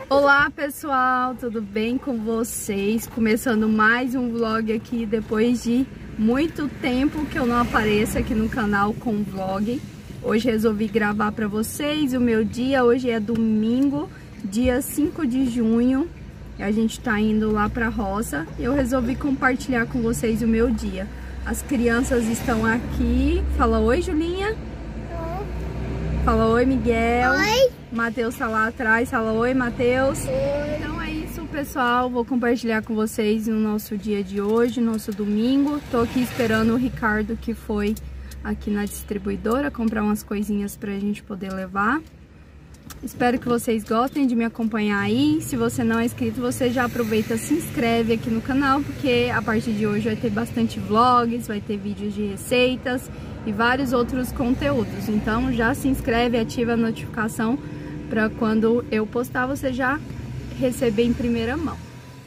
Olá pessoal, tudo bem com vocês? Começando mais um vlog aqui depois de muito tempo que eu não apareço aqui no canal com vlog. Hoje resolvi gravar para vocês o meu dia. Hoje é domingo, dia 5 de junho. A gente tá indo lá pra roça e eu resolvi compartilhar com vocês o meu dia. As crianças estão aqui. Fala oi, Julinha. Oi. Fala oi, Miguel. Oi. Matheus tá lá atrás. Fala oi, Matheus. Oi. Então é isso, pessoal. Vou compartilhar com vocês no nosso dia de hoje, nosso domingo. Tô aqui esperando o Ricardo, que foi aqui na distribuidora, comprar umas coisinhas pra gente poder levar. Espero que vocês gostem de me acompanhar aí. Se você não é inscrito, você já aproveita, se inscreve aqui no canal, porque a partir de hoje vai ter bastante vlogs, vai ter vídeos de receitas e vários outros conteúdos. Então já se inscreve, ativa a notificação para quando eu postar você já receber em primeira mão.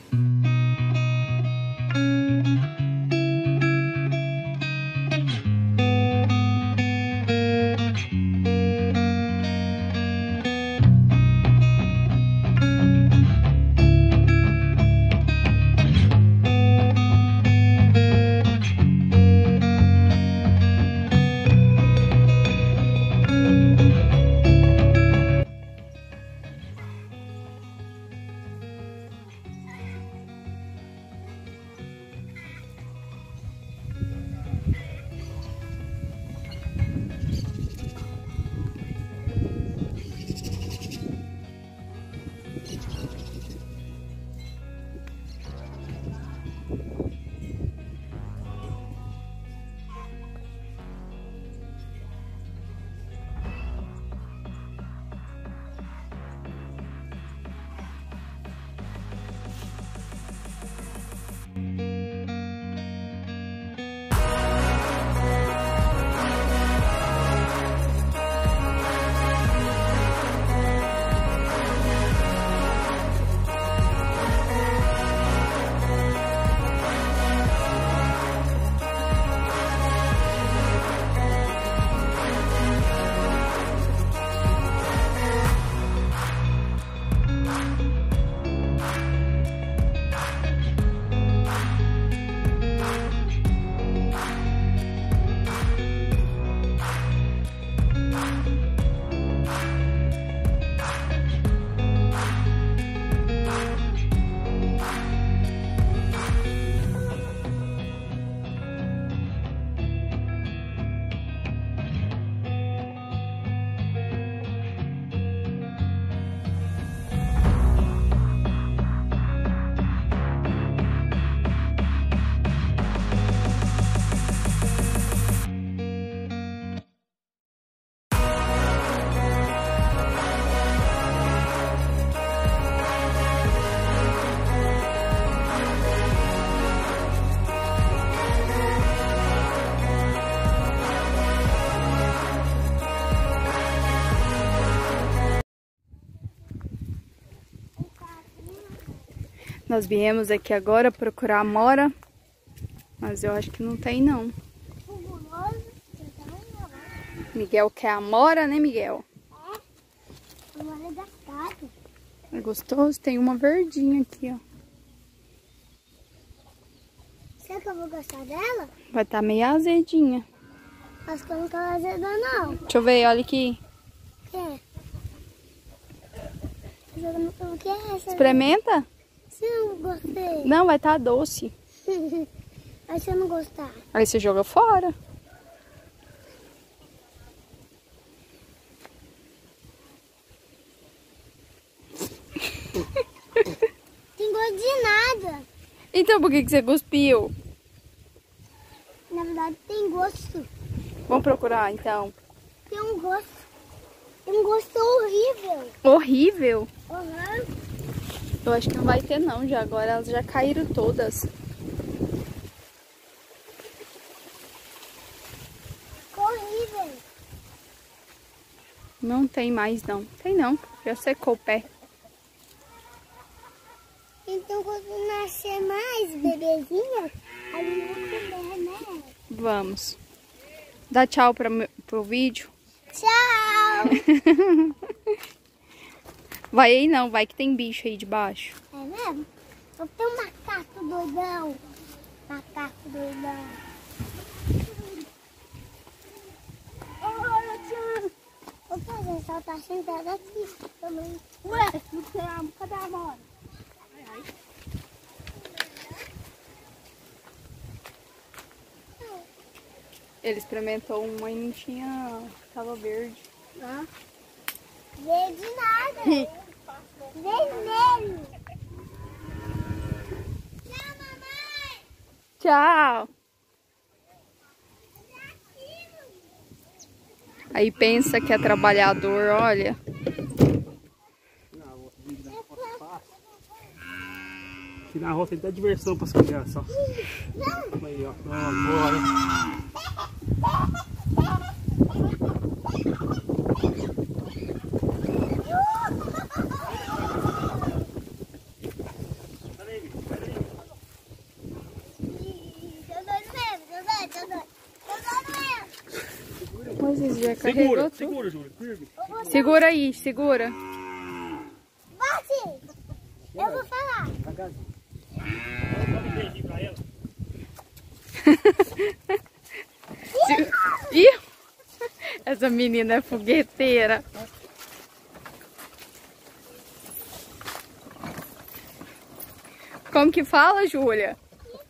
Nós viemos aqui agora procurar amora, mas eu acho que não tem não. Miguel quer amora, né, Miguel? É, amora da casa. É gostoso, tem uma verdinha aqui, ó. Será que eu vou gostar dela? Vai estar meio azedinha. Acho que eu não quero azeda não. Deixa eu ver, olha aqui. O que é? O que é essa? Experimenta? Se eu não gostei. Não, vai estar doce. Aí se eu não gostar? Aí você joga fora. Tem gosto de nada. Então por que você cuspiu? Na verdade tem gosto. Vamos procurar então. Tem um gosto. Tem um gosto horrível. Horrível? Uhum. Eu acho que não vai ter não, já agora elas já caíram todas. Horrível. Não tem mais não. Tem não, já secou o pé. Então quando nascer mais bebezinhas, a gente vai comer, né? Vamos. Dá tchau pro vídeo. Tchau! Vai aí não, vai que tem bicho aí debaixo. É mesmo? Eu tenho um macaco doidão. Macaco doidão. Olha, tia. Opa, gente, ela tá sentada aqui também. Ué, cadê a mora? Ele experimentou uma e não tinha... Tava verde. Ah. Verde nada. Vermelho. Tchau, mamãe. Tchau! Aí pensa que é trabalhador, olha. Aqui na roça tem até diversão para as crianças, ó. Aí, ó. Bora. Moisés já carregou tudo. Segura, Júlia. Segura aí, segura. Bate! Eu vou falar. Ih! Essa menina é fogueteira. Como que fala, Júlia?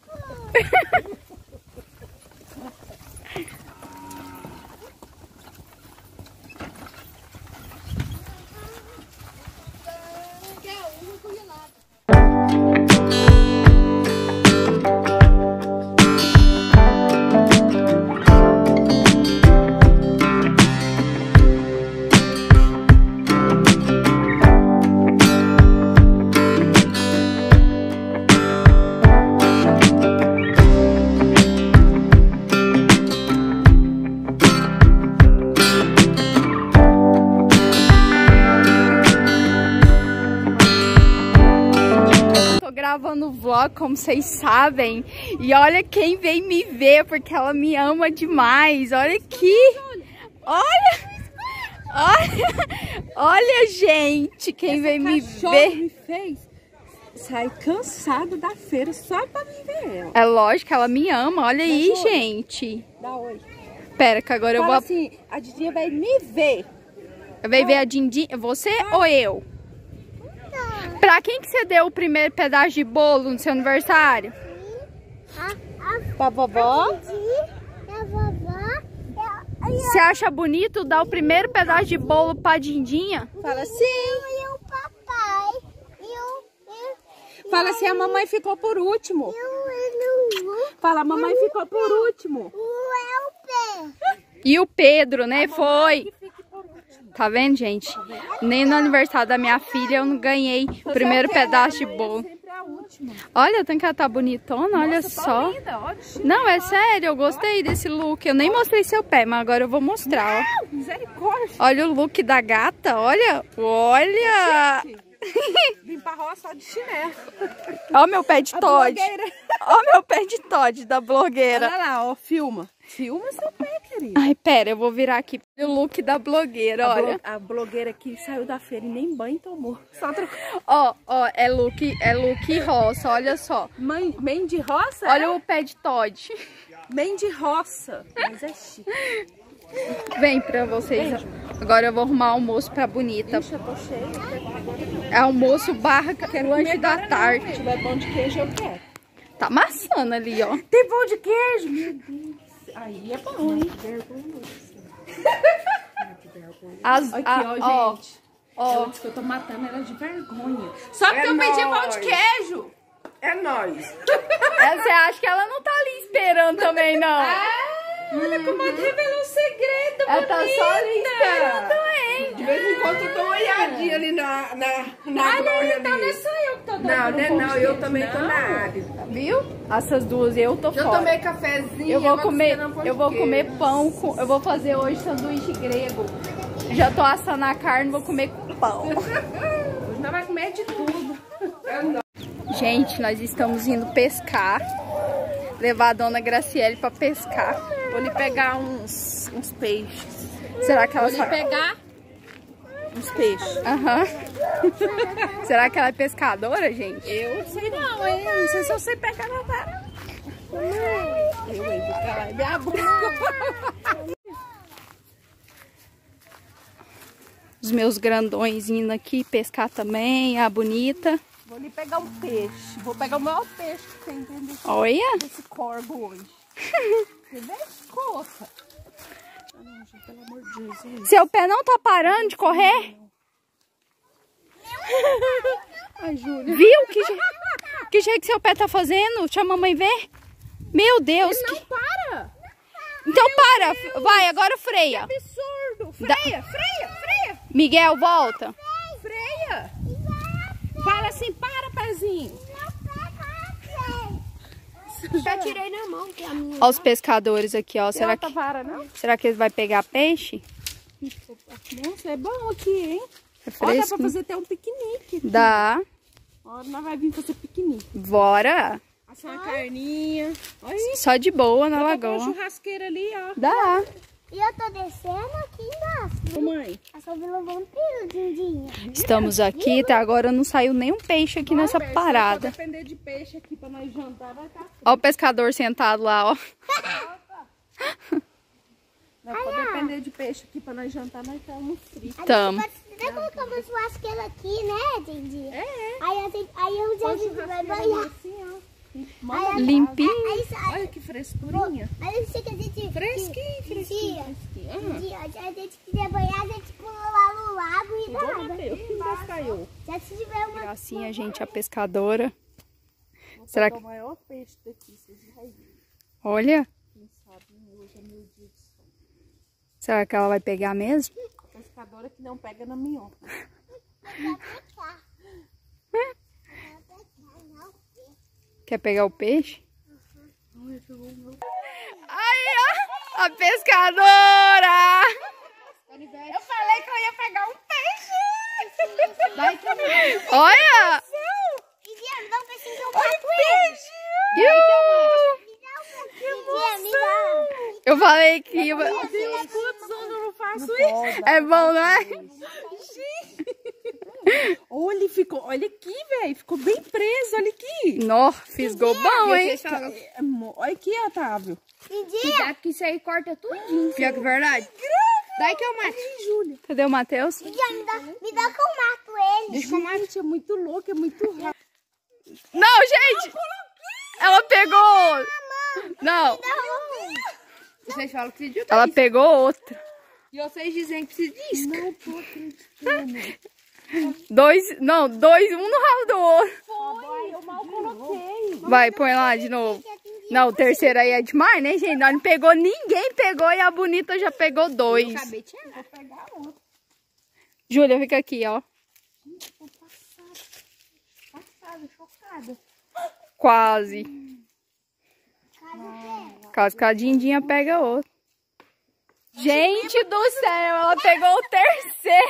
Gravando vlog, como vocês sabem, e olha quem veio me ver, porque ela me ama demais. Olha aqui, olha, gente, quem veio me ver. Me fez sair cansado da feira só pra me ver ela. É lógico, ela me ama, olha aí, oi. gente. Dá oi. Pera que agora eu Fala vou... assim, a Didinha vai me ver. Vai ver a Dindinha, você ou eu? Pra quem que você deu o primeiro pedaço de bolo no seu aniversário? Pra vovó. A vovó. Você acha bonito dar o primeiro pedaço de bolo pra Dindinha? Fala assim. E o papai. Fala assim, a mamãe ficou por último. Fala, a mamãe ficou por último. E o Pedro, né? Foi. Tá vendo, gente? Nem no aniversário da minha filha eu não ganhei o primeiro pedaço de bolo. Olha, tanto que ela tá bonitona, olha só. Não, é sério, eu gostei desse look. Eu nem mostrei seu pé, mas agora eu vou mostrar, ó. Misericórdia. Olha o look da gata, olha. Olha. Vim pra roça só de chinelo. Olha o meu pé de Todd. blogueira. Olha o meu pé de Todd da blogueira. Olha lá, ó, filma. Filma seu pé, querido. Ai, pera, eu vou virar aqui o look da blogueira, olha. A blogueira que saiu da feira e nem banho tomou. Só trocou. Ó, é look roça, olha só. Mãe de roça? Olha o pé de Todd. Mãe de roça. Mas é chique. Vem pra vocês. Agora eu vou arrumar almoço pra Bonita. Ixi, eu tô cheia. É almoço barra lanche da tarde. Se tiver pão de queijo, eu quero. Tá amassando ali, ó. Tem pão de queijo? Meu Deus. Aí é bom, hein? Aqui, ó, gente. Ela disse que eu tô matando ela de vergonha. Só porque eu pedi pão de queijo. É nóis. Você acha que ela não tá ali esperando também, não? Olha como ela revelou um segredo, ela tá só ali esperando, hein? De vez em quando eu dou uma olhadinha ali na loja então não é só eu que tô dando eu também tô na área. Viu? Essas duas eu tô fora. Eu tomei cafezinho. Eu vou comer pão com... Eu vou fazer hoje sanduíche grego. Já tô assando a carne, vou comer com pão. Hoje nós vamos comer de tudo. Gente, nós estamos indo pescar. Levar a dona Graciele pra pescar. Vou lhe pegar uns peixes. Será que ela Vou lhe pegar uns peixes. Aham. Será que ela é pescadora, gente? Eu não sei não, hein? Não sei se eu sei pegar na vara. Eu vou calar minha boca. Os meus grandões indo aqui pescar também, a bonita. Vou ali pegar um peixe. Vou pegar o maior peixe que tem dentro Olha! desse corvo hoje. Você vê? Coça. Pelo amor de Deus. Seu pé não tá parando de correr? Ai, Júlia. Viu? Que jeito que seu pé tá fazendo? Deixa a mamãe ver. Meu Deus. Ele não para. Então para. Vai, agora freia. Que absurdo. Freia, freia, freia. Miguel, volta. Freia. Fala assim, para, pezinho. Já tirei na mão, que é a minha. Olha os pescadores aqui, ó. Será que eles vão pegar peixe? Nossa, é bom aqui, hein? É Ó, dá fresco. pra fazer até um piquenique. Dá. Ó, nós vamos vir fazer piquenique. Bora. Assar uma carninha. Olha isso. Só de boa na Uma lagoa. churrasqueira ali, ó. Dá. E eu tô descendo aqui embaixo. Ô, mãe. Eu só vi um vampiro, Dindinha. Estamos aqui, até agora não saiu nenhum peixe aqui nessa Se parada. depender de peixe aqui pra nós jantar, vai estar. Ó o pescador sentado lá, ó. Não, pode depender de peixe aqui pra nós jantar, nós estamos fritos. Tamo. Até colocar uma churrasqueira aqui, né, Dindinha? É. Aí eu já vi que vai banhar. Assim, ó. Limpinho. Aí sai. Olha que frescurinha. Aí fica a gente... Fresquinho, fresquinho. Dindinha, se a gente quiser banhar, a gente pula lá no lago e nada. Caiu. Já se tiver uma... Gracinha, gente, a pescadora. Será que... O maior peixe daqui, vocês vão ver. Olha. Quem sabe, hoje é meu dia de sol. Será que ela vai pegar mesmo? A pescadora que não pega na minhoca. Quer pegar o peixe? Aí, ó. A pescadora. Eu falei que eu ia pegar um peixe. Olha. Dindinha, me dá um peixinho que eu mato ele. Me dá. Eu falei que ia... Quantos anos eu não faço isso? É bom, não é? Olha, ele ficou. Olha aqui, velho. Ficou bem preso. Olha aqui. Nó, fisgou bom, hein? Olha aqui, Otávio. Dindinha. Que isso aí corta tudinho. Pior que verdade. Daí que eu mato. Júlia. Cadê o Matheus? Dindinha, me dá que eu mato ele. Gente, é muito louco, é muito rápido. Não, gente! Ela pegou... Não, Vocês falam que precisa ela pegou outra. E vocês dizem que precisa disso. Não tô acreditando. Dois, um no ralo do outro. Foi, eu mal coloquei. Vai, põe lá de novo. Não, o terceiro aí é demais, né, gente? Nós não pegou, ninguém pegou e a bonita já pegou dois. Acabei de tirar. Vou pegar outro. Júlia, fica aqui, ó. Tô passada, chocada. Quase. Caso que a Dindinha pega outro. Gente do céu, ela pegou o terceiro.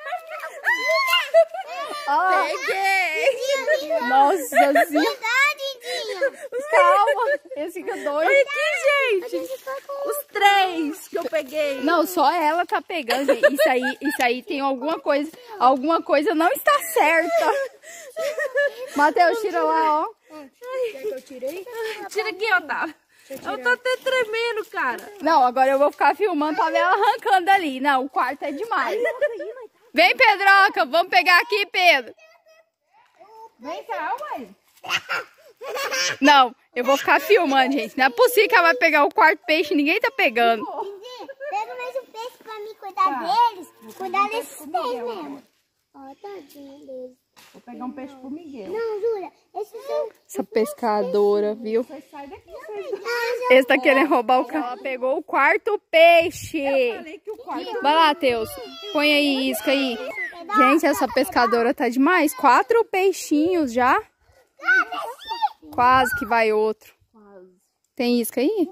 Ó, Peguei. nossa senhora. Dindinha. Calma. Esse fica dois. Olha aqui, gente. Os três que eu peguei. Não, só ela tá pegando, gente. Isso aí tem alguma coisa não está certa. Matheus, tira lá, ó. Quer que eu tirei? Tira aqui, Otávio. Eu tô até tremendo, cara. Não, agora eu vou ficar filmando pra ver ela arrancando ali. Não, o quarto é demais. Vem, Pedroca, vamos pegar aqui, Pedro. Vem cá, mãe. Não, eu vou ficar filmando, gente. Não é possível que ela vai pegar o quarto peixe e ninguém tá pegando. Dindinha, pega mais um peixe pra mim cuidar deles. Cuidar desses três mesmo. Ó, tadinho deles. Vou pegar um peixe pro Miguel. Não, Júlia, esses são... Essa pescadora, viu? Vocês saem daqui. Esse tá querendo roubar o carro. Ela pegou o quarto peixe. Falei que o quarto... Vai lá, Teus. Põe aí, isca aí. Gente, essa pescadora tá demais. 4 peixinhos já. Quase que vai outro. Tem isca aí?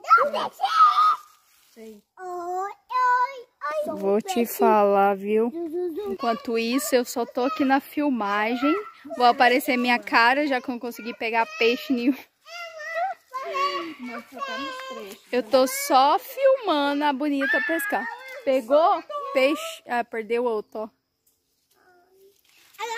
Oi. Vou te falar, viu? Enquanto isso, eu só tô aqui na filmagem. Vou aparecer minha cara, já que eu não consegui pegar peixe nenhum. Eu tô só filmando a bonita pescar. Pegou? Peixe. Ah, perdeu outro, ó.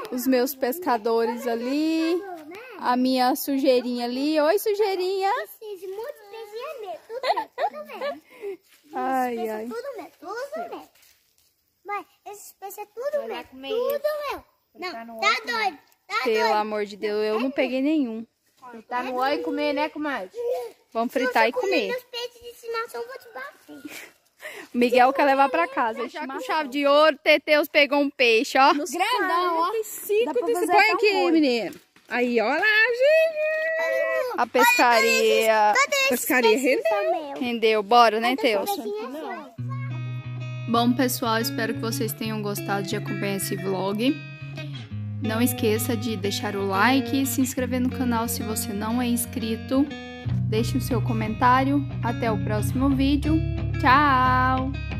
os meus pescadores ali. A minha sujeirinha ali. Oi, sujeirinha. Esses muitos peixes é meu. Tudo meu. Ai, ai. Tudo meu. Mãe, esses peixes é tudo meu. Tudo meu. Não, tá doido. Pelo amor de Deus, eu não peguei nenhum. Tá no óleo e comer, né, comadre? Vamos fritar e comer. Meus peixes de estimação, eu vou te bater. O Miguel quer levar pra casa. Já com chave de ouro, Teteus pegou um peixe, ó. Grandão, ó. Põe aqui, menino. Aí, olha lá, gente. A pescaria Pescaria rendeu. rendeu. Bora, né, Teus? Não. Bom, pessoal, espero que vocês tenham gostado de acompanhar esse vlog. Não esqueça de deixar o like e se inscrever no canal se você não é inscrito. Deixe o seu comentário. Até o próximo vídeo. Tchau!